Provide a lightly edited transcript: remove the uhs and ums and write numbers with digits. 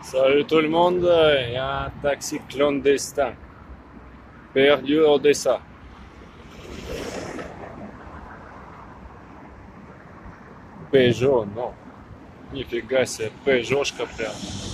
Salut tout le monde, il y a un taxi clandestin perdu à Odessa. Peugeot, non. Нифига себе, Peugeot,